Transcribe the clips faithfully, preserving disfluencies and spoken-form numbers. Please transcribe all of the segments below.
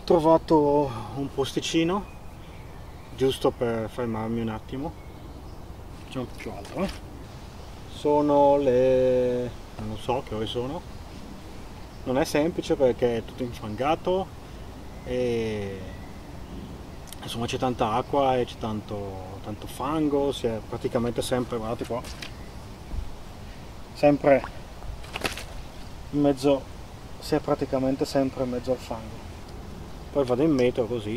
trovato un posticino giusto per fermarmi un attimo. Facciamo più alto, eh? Sono le... non so che ore sono. Non è semplice perché è tutto infangato e insomma c'è tanta acqua e c'è tanto, tanto fango, si è praticamente sempre, guardate qua, sempre in mezzo, si è praticamente sempre in mezzo al fango. Poi vado in metro così,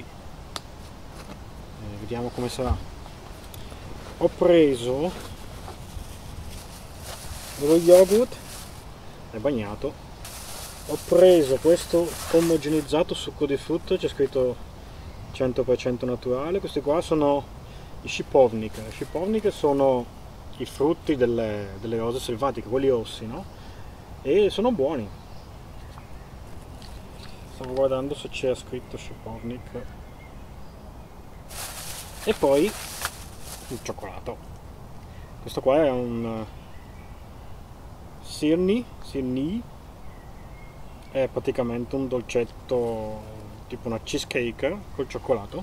e vediamo come sarà. Ho preso dello yogurt, è bagnato. Ho preso questo omogenizzato succo di frutta, c'è scritto cento per cento naturale. Questi qua sono i šipovnik. I šipovnik sono i frutti delle, delle rose selvatiche, quelli rossi, no? E sono buoni. Stavo guardando se c'era scritto šipovnik. E poi il cioccolato. Questo qua è un sirni, sirni, è praticamente un dolcetto tipo una cheesecake col cioccolato.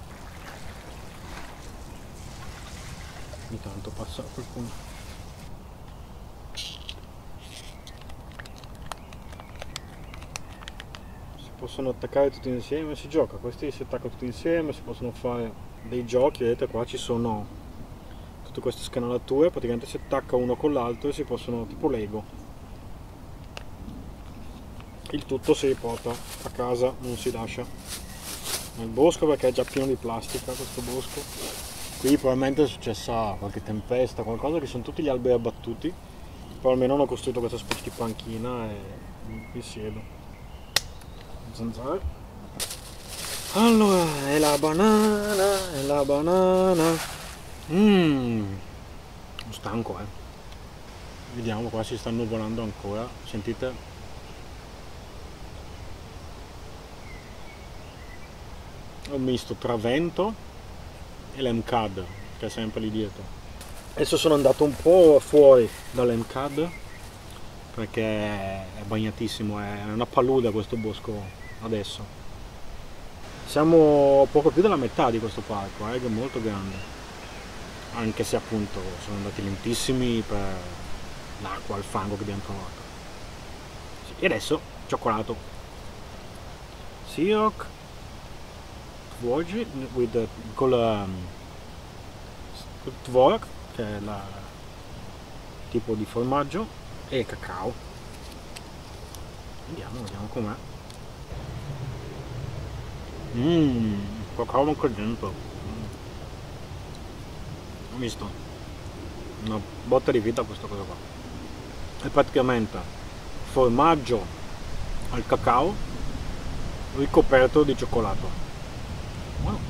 Ogni tanto passa qualcuno. Si possono attaccare tutti insieme, si gioca, questi si attaccano tutti insieme, si possono fare dei giochi, vedete qua ci sono tutte queste scanalature, praticamente si attacca uno con l'altro e si possono, tipo Lego. Il tutto si riporta a casa, non si lascia nel bosco perché è già pieno di plastica questo bosco. Qui probabilmente è successa qualche tempesta, qualcosa, che sono tutti gli alberi abbattuti, però almeno hanno costruito questa specie di panchina e mi siedo. Zanzare. Allora, è la banana, è la banana. Mmm, sono stanco, eh. Vediamo, qua si sta nuvolando ancora, sentite? Un misto tra vento e l'Emcad, che è sempre lì dietro. Adesso sono andato un po' fuori dall'Emcad perché è bagnatissimo, è una palude questo bosco adesso. Siamo poco più della metà di questo parco, eh, che è molto grande, anche se appunto sono andati lentissimi per l'acqua, il fango che abbiamo trovato. E adesso cioccolato. Siroc with the, con la tvorog, che è il tipo di formaggio, e cacao. Vediamo, vediamo com'è. Mmm, cacao anche dentro. Ho visto? Una botta di vita questa cosa qua. È praticamente formaggio al cacao ricoperto di cioccolato. Wow.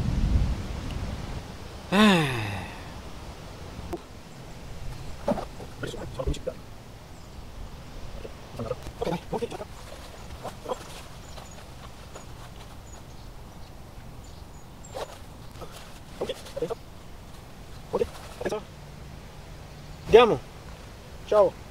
Eh. Andiamo, ciao.